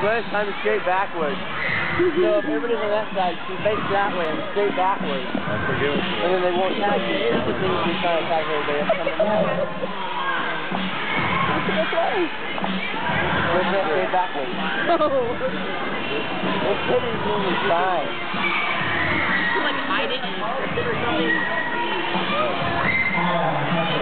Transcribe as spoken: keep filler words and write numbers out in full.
Glenn, time to skate backwards. So if everybody's on that side, she faces that way and skate backwards. I forget what you And then they won't tag you. As soon as we try to tag everybody else coming back. That's right. We're going to skate backwards. No. It's pretty really fine. Like hide it and or something.